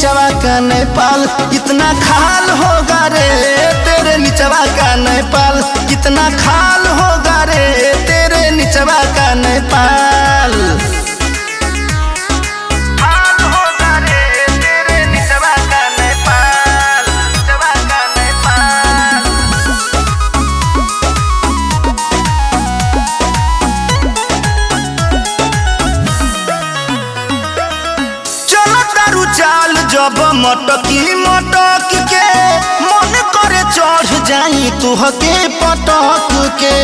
निचवा का नेपाल कितना खाल होगा रे तेरे निचवा का नेपाल कितना खाल होगा रे तेरे निचवा का नेपाल। चाल जब मटकी मटक के मन करे चढ़ जाई तुहके पटक के।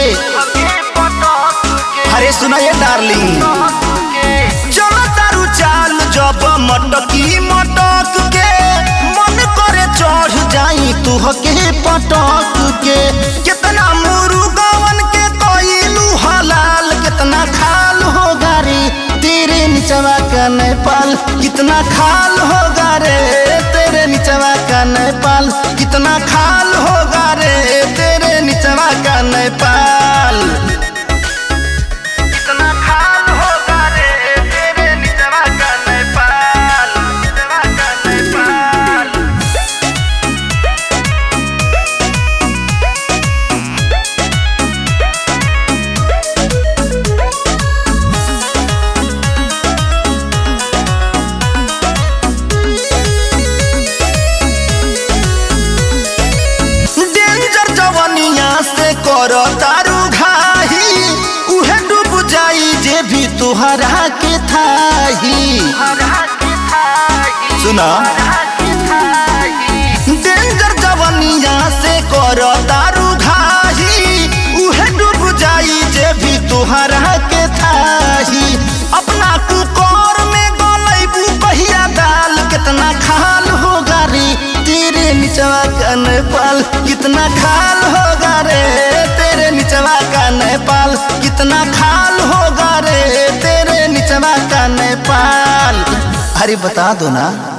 अरे सुना ये डार्लिंग चलो तारू चाल जब मटकी मटक के मन करे चढ़ जाई तुहके पटक के। कितना मुर्गवन के कोइलू हलाल कितना खाल होगा रे तेरे निचवा का नेपाल कितना खाल होगा रे तेरे निचवा का नेपाल कितना खाल होगा रे तेरे निचवा का नेपाल कितना खाल होगा रे तेरे निचवा का नेपाल निचवा का नेपाल। कर तारू घाही उहे डूब जाई जे भी तुहरा के थाही। सुना डेंजर जवनिया से कर तारू घाही उहे डूब जाई जे भी तुहरा के थाही। अपना कुकर में गलैबू कहिया दाल कितना खाल होगा रे तेरे निचवा का नेपाल कितना खाल होगा रे तेरे निचवा का नेपाल कितना खाल होगा रे तेरे निचवा का नेपाल। अरे बता दो ना।